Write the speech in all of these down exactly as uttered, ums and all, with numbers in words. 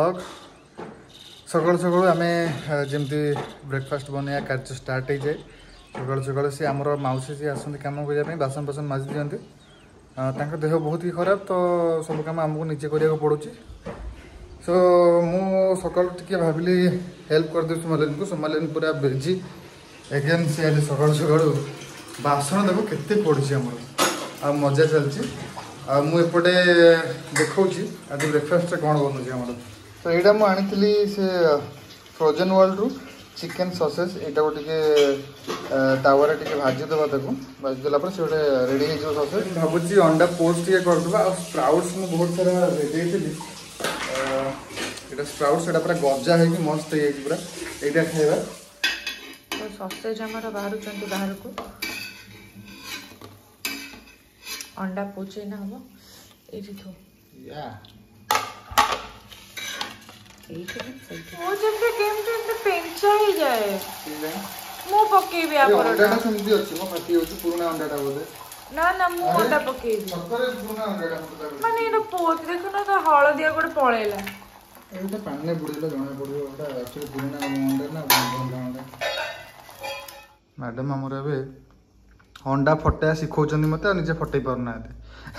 Blog सकाल सकाल आम जमी ब्रेकफास्ट बनैया कार्य स्टार्ट हो जाए सकाल सकाल सी आमर मौसी जी आसते कम करने बासन बासन माजी दिखते देह बहुत ही खराब तो सब कम आमको निजे करा पड़ुची सो मु सकाल टी भाविली हेल्प करदे सोमालिन को सोमालिन पूरा बिजी एगेन सी आज सकाल सकाल बासन देखो केते पड़ी आम आ मजा चलती आ मुझे देखा आज ब्रेकफास्ट कौन बनूँ आम तो यहाँ मुझे से फ्रोजेन वर्ल्ड रु चिकेन ससेज यहाँ को तावर टे भाजीदेवा ताको भाजीदेला से गोटे रेडी हो ससेज भावुँ अंडा पोस्ट टे करदे आ स्प्राउट्स मुझे बहुत सारा भेजी यहाँ स्प्राउट्स यहाँ पूरा गजा है मस्त है पूरा यहाँ खाଇବା ससेज आमर बाहर बाहर को अंडा पोचे ना हम ये थो वो जब केम से पेंचा ही जाए मु पकेबी आ परोटा अंडाटा सेमती अछि मो फाटी होछि पुराना अंडाटा बोले ना ना मु अंडा पकेबी सतरे पुराना अंडाटा मत माने ये पोत देखो ना तो हळदिया गोटे पळेला एटा पानी बुडीला जणा पड़ियो एटा एक्चुअली पुराना अंडा ना अंडा अंडा मैडम हमर एबे अंडा फटा सिखौचंदी मते निजे फटै परना एते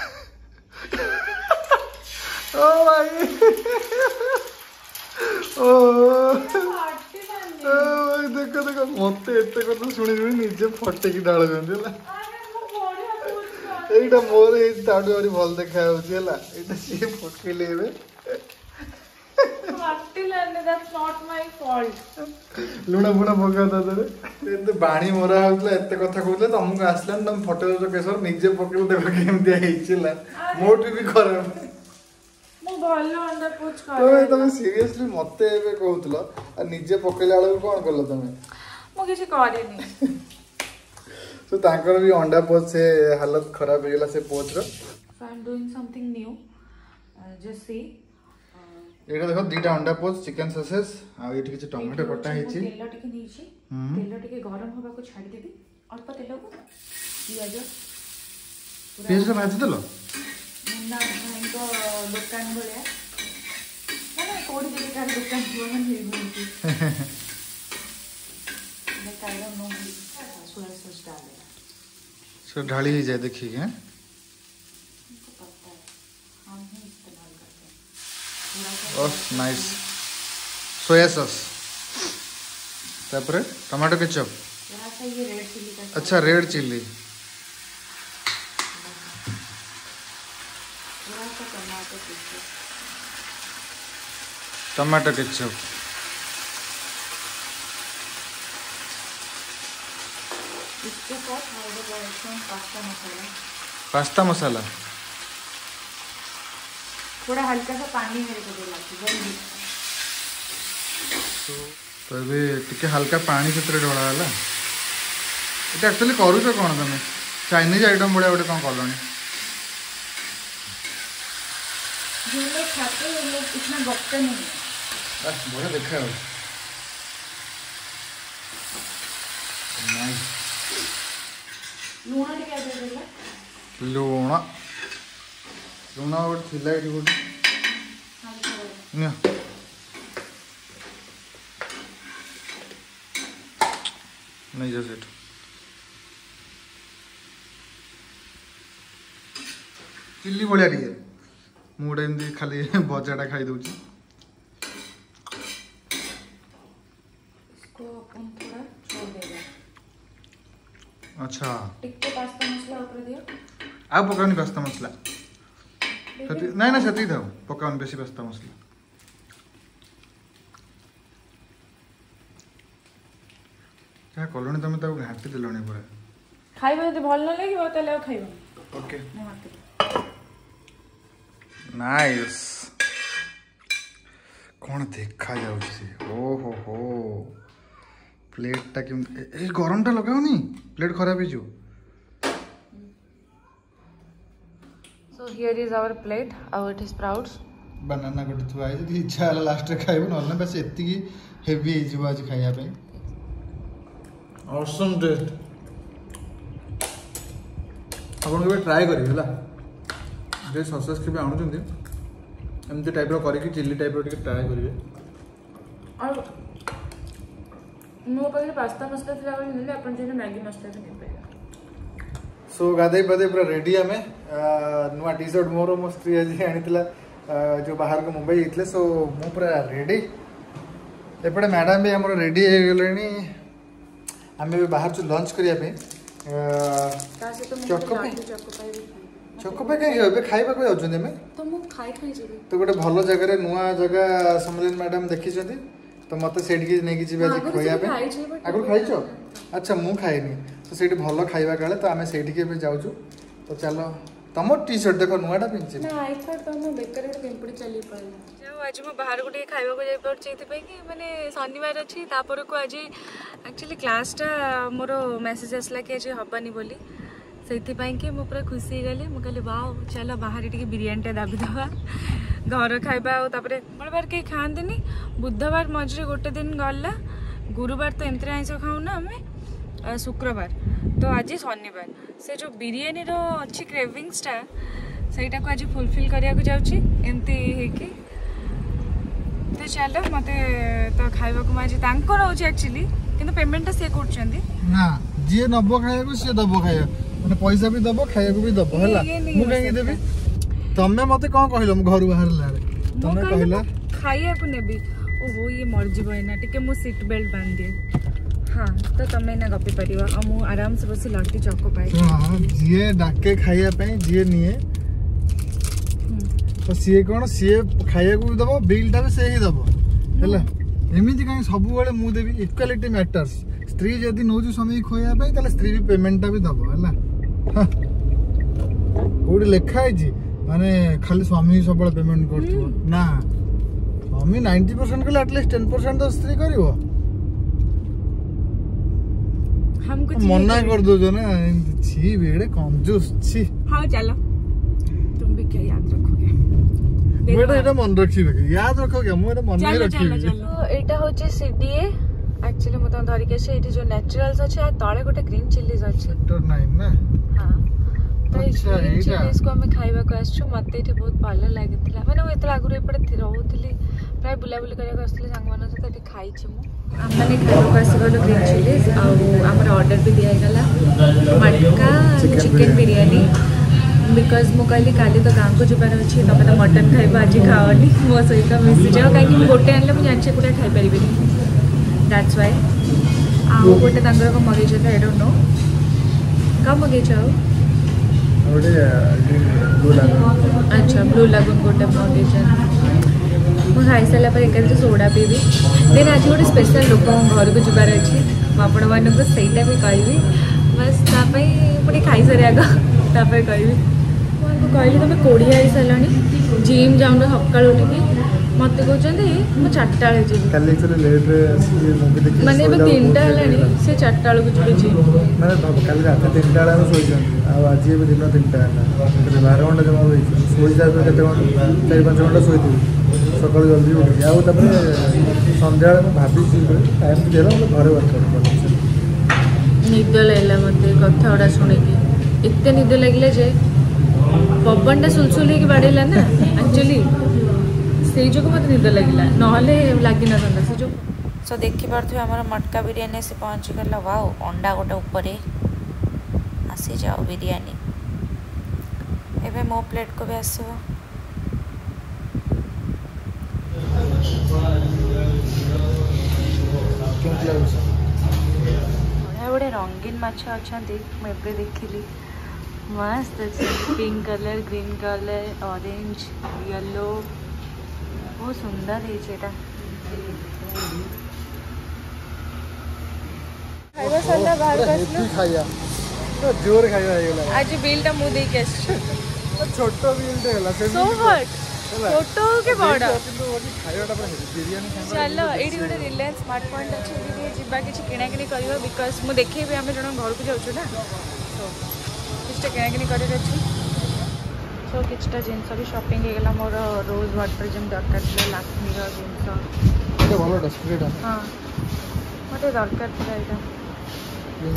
ओ भाई ओ देखो देखो मत एत कथा शुणी शुणी निजे फटेकी डाल यहाँ मोर ताठू आरी भल देखा सी पकेले लुण फुण पका बाणी मरा होता एत कथा कहते तुमको आसला तुम फटे दो केसर निजे पकेल देख केमती मोट भी खराब तुम सीरियसली मत कहूल निजे पकेला बेलू कौन कल तुम तो तांकर भी अंडा पोच से हालत खराब हो गला से पोच रो so I am doing something new just see एटा देखो दीटा अंडा पोच चिकन ससेज आ एठी किछ टमाटो कटा हेछि तेल टिके नीची तेल टिके गरम होबा को छाडी देबी अल्प तेल को पियाज पियाज भाजी देलो ना इनको दुकान भलिया ना कोडी दे का दुकान भवन हे बोलती मैं काला नो सोया सॉस डाल दे सो ढाली ही जाए देखिए हैं हम ही इस्तेमाल करते हैं ओह नाइस सोया सॉस तापर टमाटो केचप यहां से ये रेड चिली का अच्छा रेड चिल्ली टमाटो केचप इसके साथ हमारे पास पास्ता मसाला पास्ता मसाला थोड़ा हल्का सा पानी मेरे को देला जल्दी तो अबे टिके हल्का पानी से ढोला है ये एक्चुअली करूच कौन तुम चाइनीज आइटम भाया गोटे कौन कलनी जो लोग खाते हैं वो लोग इतना गपते नहीं है बढ़िया देखा लुण टिके दे देला लुण लुण गोटे थिला एठी गोटे निया नहीं जा सेठ चिल्ली भाया टे मुझे एमती खाली भजाटा खाई दूची अच्छा टिक्के पास्ता मसाला ऊपर दियो आ पकाउनी पास्ता मसला नहीं ना सेती थाओ पकाउनी बेसी पास्ता मसला क्या कलोनी तुम ताको घाटी देलोनी पूरा खाइबा यदि भल न लागिबो तले खाइबो ओके नाइस कौन देखा जाउछि ओ हो हो प्लेटा कि गरम टा लगाओनी प्लेट खराब हो so here is our plate our it is sprouts बनाना गोटे थुआ है इच्छा है लास्ट खाइब ना बस एति हेवी हो आज खाया पे ऑसम टेस्ट आपन के ट्राई करिए हला जे सॉसेस के भी आनु जंदी एमती टाइप करके चिल्ली टाइप ट्राए करेंगे और मो पाखे पास्ता मसला थी नेले अपन जे मैगी मसला भी नहीं पाए सो गाधे पाधे पूरा रेडी आम नुआ टी शर्ट मोर मो स्त्री आज आनी जो बाहर को मुंबई जाते सो मु पूरा रेडी एपटे मैडम भी आम रेडी हो गले आम भी बाहर जो लंच करने चकोपाई कहीं खाइबा को जाऊँ तो मु खाई खाई जी तो गोटे भल जगह नुआ जगह समलिन मैडम देखी तो मत से नहीं जी खाइबा आगु खाई अच्छा मु खाइनी तो से भल खाइबा काले तो आम से जाऊँ तो चलो तुम टी शर्ट देख नुआटा पिंधि आज मैं बाहर को खाइबा को जाई कि माने शनिवार अच्छी तापर को आज एक्चुअली क्लासटा मोर मेसेज आसला कि आज हबानी बोली से कि मु पूरा खुशी गली मुझे कहली वाओ चलो बाहर टी बिरियानी दाबी दवा घर खाइबा तापर मंगलवार कहीं खाती बुधवार मझे गोटे दिन गला गुरुवार तो एमती आइंस खाऊना आम शुक्रवार तो आज शनिवार से जो बिरियानी रो अच्छी क्रेविंग्सटा सेटा को आज फुलफिल करिया को जाउची एमती हेकी तो चलो मते तो खाइबा को आज तांको रहउची एक्चुअली किंतु पेमेंटटा से करछंदी ना जे नबो खाइबा को से दबो खाइबा माने पैसा भी दबो खाइबा को भी दबो हला मु कहीं देबी तमे मते कोन कहिलो मु घर बाहर ला तमे कहिला खाइया को नेबी ओहो ये मर जीवो एना टिके मु सीट बेल्ट बांध दे हाँ तो तमें ना गपी परिवा और मु आराम से बस लट्टी चको पाई हां जिए डाके खाइया पे जिए निए तो सी कौन सी खाइया को दबो बिलटा भी से ही दबो हैला एमिति कहीं सब बेले मु देबी इक्वालिटी मैटर्स स्त्री जदी नोजु समय खोया पे तले स्त्री भी पेमेंटटा भी दबो हैला कोडी लेखा है जी माने खाली स्वामी सब पेमेंट करथो ना स्वामी नाइंटी परसेंट के एटलीस्ट टेन परसेंट तो स्त्री करिवो हम कुछ मना कर दो जो ना छी बेड़े कंजूस छी हां चलो तुम भी क्या याद रखोगे बेटा एटा मन रखी रखे याद रखोगे मु एटा मन नहीं रखी चलो चलो एटा होचे सीडीए एक्चुअली मत धरि के से एटी जो नेचुरल्स अछि तळे गोटे ग्रीन चिलीज अछि सेक्टर नाइन ना हां तो ग्रीन चिलीज को हम खाइबा को आछू मते एटी बहुत भलो लागितला माने मैं एतला आगुरे पड़े रहउतली प्राय बुला बुली करिया को असले संग मन सहित एटी खाइ छी मु आमने खाइबा को आसी गलो ग्रीन चिलीज आ हमर ऑर्डर भी दिया गला मटका चिकन बिरयानी बिकॉज मु कहली काली तो गाँव को जबार अच्छी तुम तो मटन खाइबा आज खाओनी मो सहित मिसी जाओ कहीं गोटे आनले मुझे जानछे गोटे खाई परिबेनी दैट्स व्हाई आ गोटे तांगर को मगे छ आई डोंट नो का मगे छ ओडे ब्लू लागून अच्छा ब्लू लागून गोटे मगे छ मु खाई साला पर एक सोडा पीबी देन आज गोटे स्पेशल लोक घर को जबार अच्छी आपण मानक सेटा भी कहबी बस तापई पुणी खाई सारे आग तापर कहबी कहली तुम कोड़िया आई सारा जिम जाऊन सकाल उठिकी मत कहते मुझे चार्टा बेले जी मैंने तीन टा से चार्टा बेलू जी जिम मैंने कल रात तीन टा शोच आज दिन तीन टा बारह घंटा जमा शोई जाए चार पाँच घंटा शोती सकाल जल्दी उठी आउे सन्ध्या भाभी टाइम दे घर वर्कआउट निद लगला मत कथा गुड़ा शुणिकी एत निद लगे जे पवनटा सुलसुल हो बाड़ेला ना एक्चुअली से जो मत निद लगे ना लगी ना से जो सो देखी पारे आम मटका बिरियानी से पहुँची गला वाओ अंडा गोटे ऊपर आसी जाओ बिरियानी एवं मो प्लेट को भी आसो बड़े रंगीन माछ अच्छा मुझे देखिली मस्त अच्छे pink colour green colour orange yellow बहुत सुंदर है खाइबा सरला बाहर कसलो खाइया तो जोर खाइबा आइला आज बिलटा मु देके आछ छोटो बिल देला सो व्हाट छोटो के बड़ा खाइबाटा पर बिरयानी चलो एडी गोटे रिलायंस स्मार्ट पॉइंट अच्छे दीदी जिबा किछि किना किनी करबा बिकॉज़ मु देखैबे हम जण घर को जाउछु ना तो किछटा किना किनी करे अछि सो किछटा जिंस भी शॉपिंग हे गेला मोर रोज वाटर जेम दरकार छले लाक्मी रो जिंस एटा भलो डस्प्लेटा हां मते दरकार छले एटा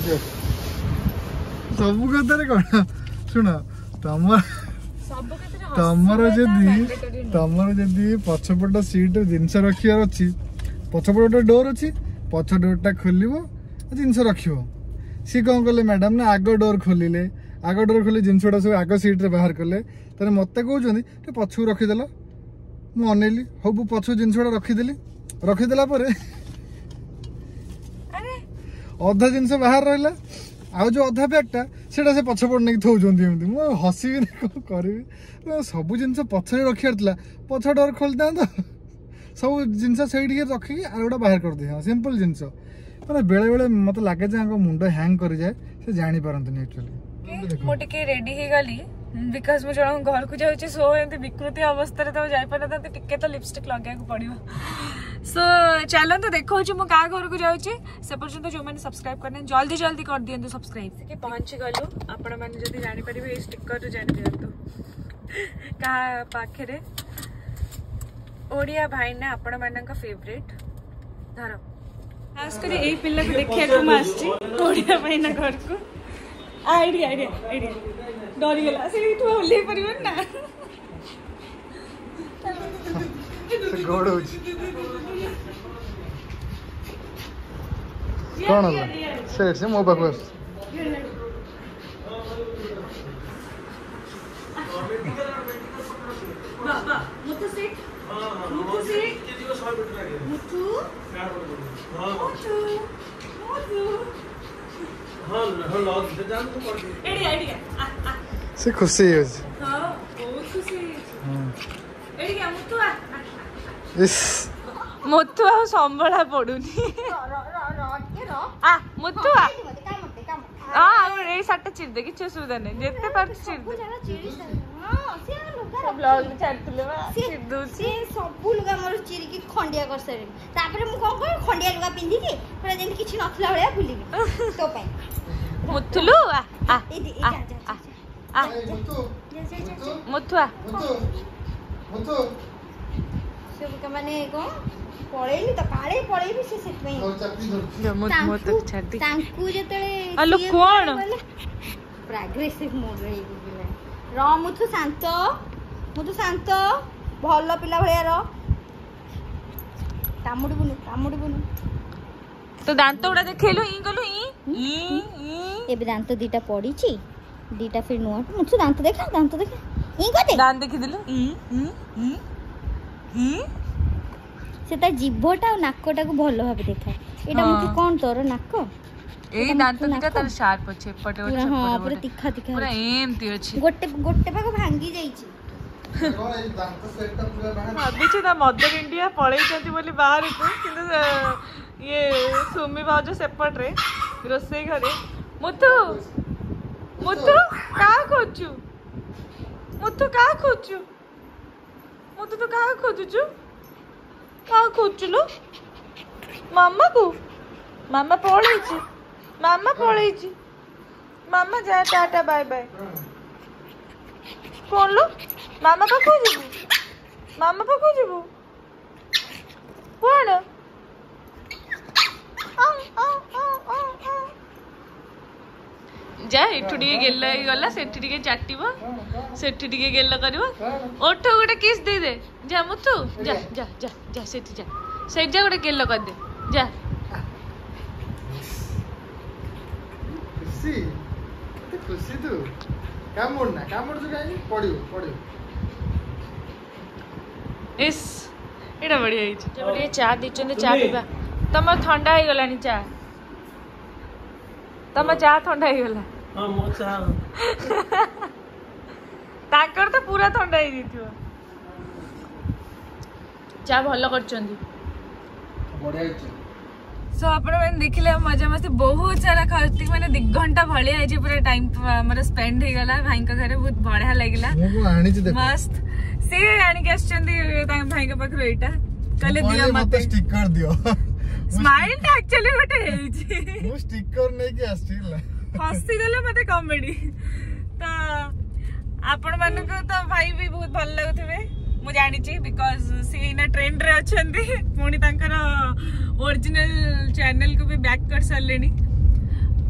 सब कथारे कोन सुनो तमर सब कथारे तमर जदी तमर जदी पछपट सीट जिनस रखियार अछि पछपट डोर अछि पछ डोरटा खोलिबो जिनस रखिबो सी कौन कले मैडम ना आग डोर खोलिले आग डोर खोली जिनसटा सब आग सीट रे बाहर कले तारे मते कहउछनी ते पछु रखिदेल मु अनेली हबु पछु जिनसटा रखिदेली रखिदेला परे अरे अधा जिनस बाहर रहला आ जो अधा बैगटा सेटा से पछपट नहीं थौजंती एमती मु हसीबी ना को करबी सब जिनस पछरे रखियारतला पछ डोर खोलता तो सब जिनस सेठी रखी आ गोटा बाहर कर दे सिंपल जिनस माने बेले बेले मत लागे जे मुंड हैंग कर जाए से जानी पारंतनी एक्चुअली मो टिके रेडी ही गली बिकॉज मु जण घर को जाउची सो एंत विकृति अवस्था रे तो जाय पाना त टिके तो लिपस्टिक लगा को पड़ियो सो चलो तो देखो मु का घर को जाउची से पर्यंत जो मैंने सब्सक्राइब करने जल्दी जल्दी कर दियंतु सब्सक्राइब के पहुंच गलु आपण माने जदी जानि परिबे ए स्टिकर रो जानि दियंतु का पाखरे ओडिया भाई ना आपण मानन का फेवरेट धरो खास कर ए पिल्ला को देखिया को मासची ओडिया भाई ना घर को आइडिया आइडिया आइडिया डरी गेला से तू ओले परिबन ना से गोड़ होची कोन होला से से मो बाकस बाबा मुतु से मुतु से मुतु मुतु मुतु हां हां लॉग से जान को कर दे एडी आइडिया आ से खुशी है हां बहुत खुशी हां एडी क्या मुतु आ इस मुतु आ संभळा पडुनी आ मुतु आ आ ए सट्टा चिर दे किछ सुविधा नहीं जेते पर चिर दे हां से सब ब्लॉग में चलतले बा चिर दो से सब लुगा मोर चिर की खंडिया कर सरे तापर मु कोन कोन खंडिया लुगा पिंदी की पुरा जेन किछ नथला भलिया भुलिबी तो पई मुतुलु आ आ आ आ मुतु मुतु आ मुतु मुतु सब के माने को पळेली तो काळे पळेली से सेट में और चापी धर मुत मुत छाती तांकू जेतळे आलो कोन प्रोग्रेसिव मोड रे गेला र मुथु शांत मुथु शांत भलो पिला भलिया र कामुडी बुनु कामुडी बुनु तो दांत उडा देखेलो ई गलो ई ई ई एबे दांत दीटा पड़ी छी दीटा फिर नुआ मुथु दांत देखा दांत देखा ई गते दांत देखि दिलो ई ई ई ई सेता जिभटा और नाकटा को भलो भाबे देखा एटा मुथु कोन तोर नाक ए दांत दीटा तार शार्प अछि पटे पूरा पटे हां पूरा तिखा तिखा पूरा एमती अछि गोटे गोटे भाग भांगी जाई छी कोन ए दांत सेटअप पूरा बाहर भाभी ता मदर इंडिया पळै जंती बोली बाहर को किंतु ये सुमी भाउज सेपट रे रोसई घरे मुतु मुतु का खोजु मुतु का खोजु मुतु तो का खोजु का खोजु मामा को मामा पळै छी मामा पळै छी मामा जा टाटा बाय बाय कौन लो मामा पाखु जीवु मामा पाखु जीवु कौन जा एठू टिके गेल गला सेठी टिके चाटिबो सेठी टिके गेल करबो ओठ गोटे किस दे दे जा मुतु जा जा जा जा सेठी जा सेठ जा गोटे गेल कर दे जा खुशी खुशी तू काम मोड़ ना काम मोड़ जो काई पड़ियो पड़ियो इस एटा बढ़िया हिच बढ़िया चा दिचंदे चा पीबा तम ठंडा ही गलानी चा तम चा ठंडा ही गला हां मो चा ताकर तो पूरा ठंडा ही दिथियो चा भलो करचंदी बढ़िया हिच सो आपण मैंने देखिले मजा मस्ती बहुत सारा खर्ची मैंने दि घंटा भले आई पूरा टाइम हमर स्पेंड हो गला भाई का घरे बहुत बढ़िया लागला मो आनी छी देखो मस्त से आनी के आछंदी तां भाई का पाखरो एटा कले दिया मते स्टिकर दियो स्माइल ता एक्चुअली गोटे हेई छी मो स्टिकर नै के आस्थिला हसी देले मते कॉमेडी तो आपण मानक तो भाई भी बहुत भल लागुथबे मु जानि छी बिकॉज़ से इना ट्रेंड रे अछंदी पुणी तांकर ओरिजिनल चैनल को भी बैक कर सरलेनी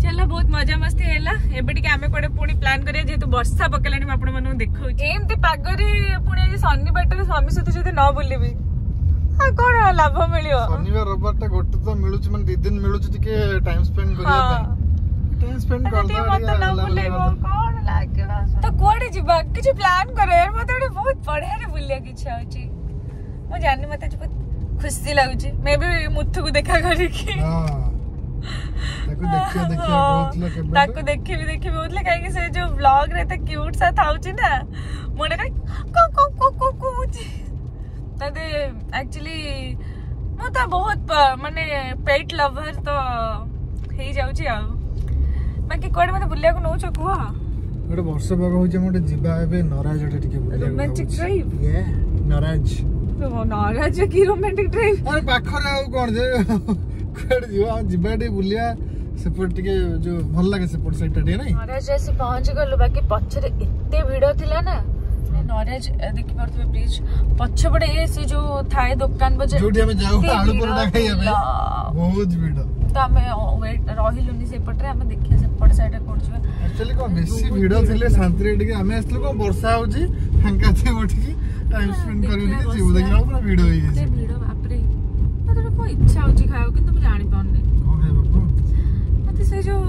चलो बहुत मजा मस्ती हैला एबे टिके आमे कोडे पुणी प्लान करिया जेतु वर्षा पकेलानी आपण मानु देखौ एमती पागरे पुणी जे शनिवार टे स्वामी सहित जदि न बुलिबी आ कोन लाभ मिलियो शनिवार रविवार टा गोटे तो मिलुच मन दि दिन मिलुच टिके टाइम स्पेंड करिया टाइम स्पेंड कर दो मत न बुलेबो कोन लागेला तो कोडे जिबा किछ प्लान करे मते बहुत बढ़िया रे बुलिया की इच्छा होची मो जानि मते बहुत खुशी लागुची मैं भी मुथु को देखा करी की हां ताको देखियो देखियो बहुत ले केबे ताको देखि भी देखि बहुत ले काहे कि से जो व्लॉग रे त क्यूट सा थाउची ना मोने का को को को को को तदे एक्चुअली मो त बहुत माने पेट लवर तो हे जाउची आ बाकी कोड मते बुलिया को नौ छ कुआ गोटे वर्ष भाग होचे मोटे जिबा एबे नराज टे टिके बुलिया रोमांटिक ड्राइव ये नराज तो नराज की रोमांटिक ड्राइव अरे पाखरे आ कोन जे कोड जिवा जिबा टे बुलिया सेपट टिके जो भल लागे सेपट साइड टे नै नराज जैसे पहुंच गलो बाकी पछरे एते भीड़ थिला ना नराज देखि परथबे ब्रिज पछ पड़े ए से जो थाए दुकान बजे जोडी हमें जाऊ आलू परोटा खाइया बे बहुत भीड़ तो हमें वेट रहिलुनी सेपट रे हमें देखिया सेपट साइड कोड जिवा एक्चुअली को बेसी भीड़ थिले शांति रे टिके हमें असलो को वर्षा होजी फंका थे उठकी टाइम स्पेंड करियो कि जीव देखला पूरा भीड़ होई गेছে भीड़ बाप रे मते को इच्छा होची खायो किंतु मैं जानि पाउने कोन है बाबू मते से जो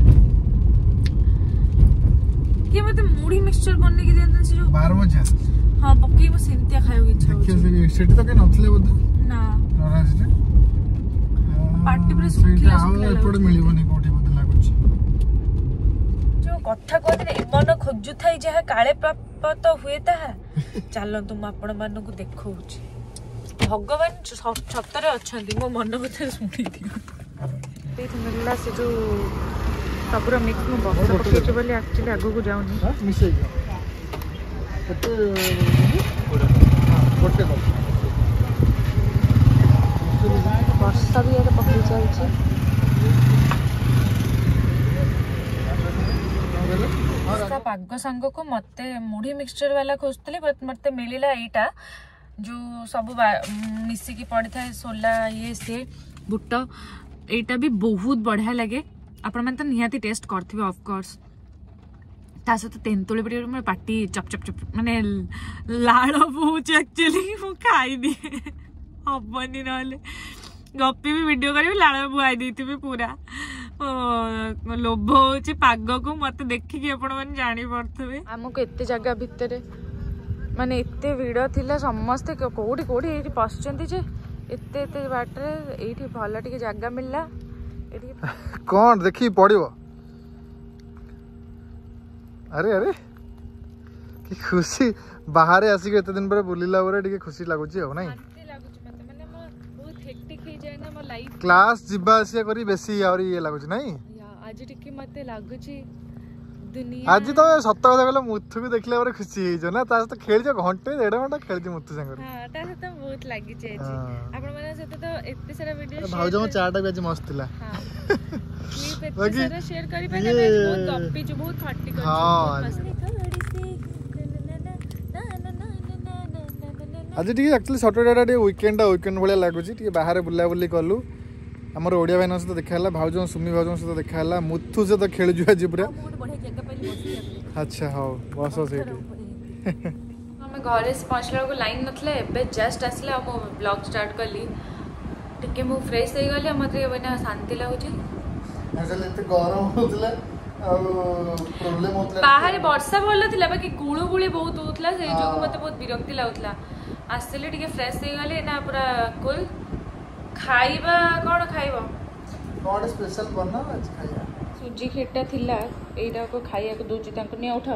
ये मते मुड़ी मिक्सचर बनने की देन से जो बार मजा हां पक्की वो सिंतिया खायो की इच्छा होची देखिए से सेट तो के नथले बोध ना नराज रे पार्टी पर सुखिला सुखिला एपड़ मिलिबनी कोठी बोध लागुची जो कथा कहते मन खोजु थाई जहा काले प्राप्त हुए ताहा चलो तुम आपण मानु को देखौची भगवान सप्तरे अछंती मो मन कथा सुनी दियो ते मिलला से जो सबुरा मिक्स में बक्स पकेछ बोली एक्चुअली आगो को जाउनी हां मिसै कते गोटे को वर्षा भी यार पकड़ी चलची इसका पाग सांग को मते मुढ़ी मिक्सचर वाला खोजतले बट मते मिलिला एटा जो सब मिसी की पड़ी था सोला ये से बुट एटा भी बहुत बढ़िया लगे आपण मन त निहाती टेस्ट करथिबे ऑफ कोर्स ता सहित तेंतुली पड़ी मोर पाटी चप चप चप माने लाड़ बहुत एक्चुअली मु खाई दी हबनी नले गप्पी भी वीडियो करी लाड़ बुआई देथिबे पूरा लोभ होची पाग को मत देखिकी आपण मन जानी पड़थबे हमको एते जगह भितरे माने एते वीडियो थिला समस्त कोडी कोडी एठी पसचंती जे एते एते बाटरे एठी भला टिके जगह मिलला एठी कोन देखि पड़िबो अरे अरे की खुशी बाहर आसी के एते दिन पर बुलिला ओरे टिके खुशी लागुची हो नै शांति लागुची मते माने म बहुत हेक्टिक हे जाय ना म लाइफ क्लास जिबा आसी करी बेसी और ये लागुची नै या आज टिके मते लागुची दुनिया आज तो सत कथा कहले मुथु को देखले ओरे खुशी हे जो ना ता तो खेल जो घंटे डेढ़ घंटा खेल जो मुथु संग हां ता से तो बहुत लागी छै आज आपण माने से तो एते सारा वीडियो शेयर भाउजो चाटा भी आज मस्त थिला हां क्लिप एते सारा शेयर करी पे ना बहुत गप्पी जो बहुत खट्टी कर हां आज टी actually Saturday day weekend weekend भले लागुची टी बाहर बुला बुली कलु हमर ओडिया भाईन सहित देखा भाउजो सुमी भाउजो सहित देखा मुथु से तो खेल जुआ जी पूरा अच्छा हाँ बस से हमें घरे पहुँचला को लाइन नथले एबे जस्ट आसला मो ब्लॉग स्टार्ट करली टिके मु फ्रेश हो गली मते बना शांति लागुची असल एते गरम होतला आ प्रॉब्लम होतला बाहर वर्षा भलो थिला बाकी गुळु गुळी बहुत होतला से जो मते बहुत विरक्ति लागुतला आसले टिके फ्रेश हो गली ना पूरा कूल खाइबा कोन खाइबा कोन स्पेशल बना आज खाइया सुजी खेटा थिला एटा को खाइया को दोची तांको ने उठा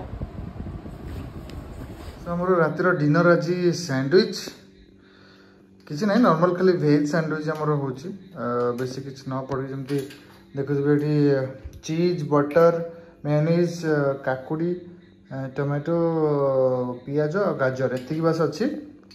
हमर रातिर डिनर आज सैंडविच किसी नहीं नॉर्मल खाली वेज सैंडविच हमर होची बेसी किछ न पड़ी जेमती देखो बेटी चीज बटर मेयोनीज काकुडी टोमेटो पियाज गाजर एतिक बस अच्छी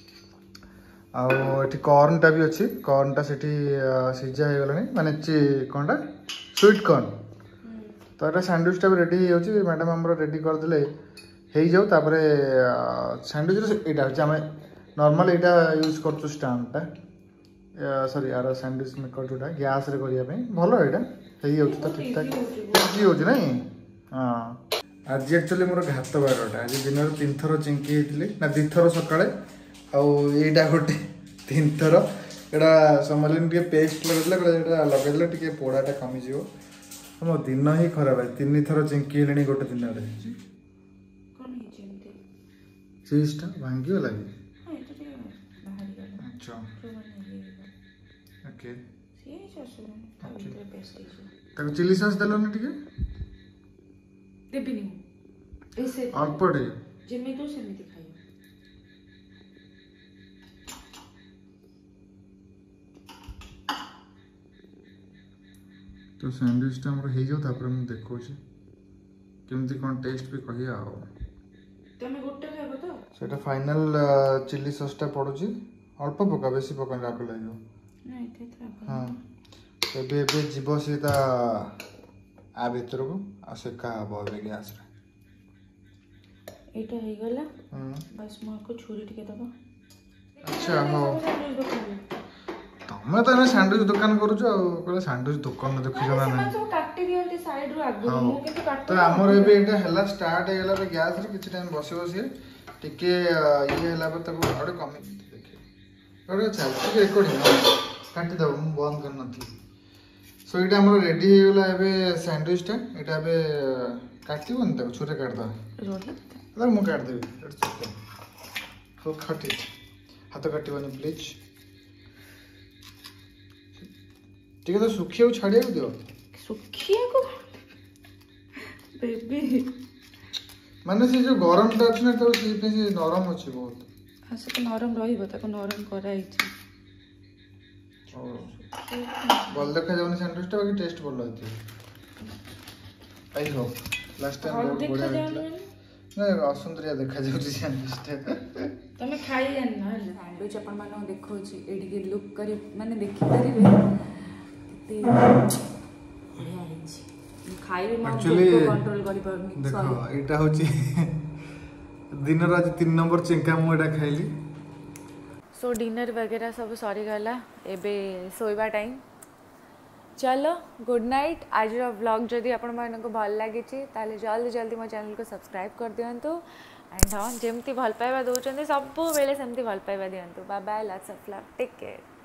आठी कॉर्न टा भी अच्छी कॉर्न टा सेठी सीझा हो गलानी माने कौनटा स्वीट कॉर्न तो यहाँ सैंडविच टा भी रेडी हो मैडम आम रेडी करदे हो जाऊ तापर सैंडविच यहाँ आम नॉर्मल यहाँ यूज कर स्टैंडटा सॉरी यार सैंडविच मेकर जोटा गैस रे करने भल यहाँ ହେଇ ଯାଉଛି ତ ଠିକ୍ ଠାକ୍ ଇଜି ହେଉଛି ନାଇଁ ହଁ ଆଜି ଆକ୍ଚୁଆଲି ମୋର ଘାତ ବାରଟା ଆଜି ଦିନରେ ତିନି ଥର ଚିଙ୍କି ହେଇଥିଲି ନା ଦୁଇଥର ସକାଳେ ଆଉ ଏଇଟା ଗୋଟେ ତିନି ଥର ଏଇଟା ସମ୍ଭାଳିନି ଟିକେ ପେଷ୍ଟ ଲଗେଇଦେଲା କହିଲା ଏଇଟା ଲଗେଇଦେଲେ ଟିକେ ପୋଡ଼ାଟା କମିଯିବ ମୋ ଦିନ ହିଁ ଖରାପ ଅଛି ତିନି ଥର ଚିଙ୍କି ହେଲେଣି ଗୋଟେ ଦିନରେ ଚିଜ୍ଟା ଭାଙ୍ଗିଗଲା କି ଆଚ୍ଛା ଓକେ ତାକୁ ଚିଲି ସସ୍ ଦେଲନି ଟିକେ ଦେବିନି ଅଳ୍ପ ଟିକେ ଯେମିତି ସେମିତି ଖାଇବ ତ ସ୍ୟାଣ୍ଡୱିଚଟା ଆମର ହେଇଯାଉ ତାପରେ ମୁଁ ଦେଖଉଛି କେମିତି କ'ଣ ଟେଷ୍ଟ ବି କହିବା ଆଉ ତମେ ଗୋଟେ ଖାଇବ ତ ସେଇଟା ଫାଇନାଲ ଚିଲି ସସ୍ଟା ପଡ଼ୁଛି ଅଳ୍ପ ପକା ବେଶୀ ପକାନି ରାଗ ଲାଗିବ ହଁ ଏବେ ଏବେ ଯିବ ସେ ତା ଆ ଭିତରକୁ ଆଉ ସେକା ହେବ ଏବେ ଗ୍ୟାସରେ ଏଇଟା ହେଇଗଲା ବାସ୍ ମୁଁ ଆକୁ ଛୁରୀ ଟିକେ ଦେବ ଆଚ୍ଛା ହଉ ତମେ ତ ଏଇନା ସ୍ୟାଣ୍ଡୱିଚ ଦୋକାନ କରୁଛ ଆଉ କହିଲେ ସ୍ୟାଣ୍ଡୱିଚ ଦୋକାନ ଦେଖିଛ ନା ନାହିଁ କାଟି ଦିଅନ୍ତି ସାଇଡରୁ ଆଗରୁ ମୁଁ କିନ୍ତୁ କାଟି ତ ଆମର ଏବେ ଏଇଟା ହେଲା ଷ୍ଟାର୍ଟ ହେଇଗଲା ଏବେ ଗ୍ୟାସରେ କିଛି ଟାଇମ୍ ବସିବ ସିଏ ଟିକେ ଇଏ ହେଲା ପରେ ତାକୁ ଆଉ ଗୋଟେ କମେଇ ଦେଖେ ଗୋଟେ ଚାଲିଛି ରେକର୍ଡିଂ କାଟିଦେବ ମୁଁ ବନ୍ଦ କରିନଥିଲି ସୋ ଏଇଟା ଆମର ରେଡି ହେଇଗଲା ଏବେ ସ୍ୟାଣ୍ଡୱିଚଟା ଏଇଟା ଏବେ କାଟିବନି ତାକୁ ଛୁରୀରେ କାଟିଦେବା ମୁଁ କାଟିଦେବି ହଉ କାଟି ହାତ କାଟିବନି ପ୍ଲିଜ୍ ଟିକେ ତ ଶୁଖିବାକୁ ଛାଡ଼ିବାକୁ ଦିଅ ଶୁଖିବାକୁ ବେବି ମାନେ ସେ ଯୋଉ ଗରମଟା ଅଛି ନା ତାକୁ ସେଇପାଇଁ ସେ ନରମ ଅଛି ବହୁତ ହଁ ସେ ତ ନରମ ରହିବ ତାକୁ ନରମ କରାହେଇଛି ଭଲ ଦେଖାଯାଉନି ସ୍ୟାଣ୍ଡୱିଚଟା ବାକି ଟେଷ୍ଟ ଭଲ ହେଇଥିବ ଆଇ ହୋପ୍ ଲାଷ୍ଟ ଟାଇମ୍ ବହୁତ ବଢ଼ିଆ ହେଇଥିଲା ନାଇଁ ଅସୁନ୍ଦରିଆ ଦେଖାଯାଉଛି ସ୍ୟାଣ୍ଡୱିଚଟା ତମେ ଖାଇ ଜାଣିନ ହେଲା ସ୍ୟାଣ୍ଡୱିଚ ଆପଣମାନଙ୍କୁ ଦେଖାଉଛି ଏଇଠିକି ଲୁକ୍ କରି ମାନେ ଦେଖିପାରିବେ ବଢ଼ିଆ ହେଇଛି ଖାଇବି କଣ୍ଟ୍ରୋଲ କରିପାରୁନି ଦେଖ ଏଇଟା ହେଉଛି ଦିନର ଆଜି ତିନି ନମ୍ବର ଚିଙ୍କା ମୁଁ ଏଇଟା ଖାଇଲି सो डिनर वगैरह सब सरीगला एबे सोइबा टाइम चलो गुड नाइट आज व्लॉग जदि आपण मानक भल लगी ताले जल्दी जल्दी मो चैनल को सब्सक्राइब कर दिंतु एंड हाँ जमती भल पाइबा दौरान सब बेले सेमती भल पाइबा दिंतु bye bye lots of love take care.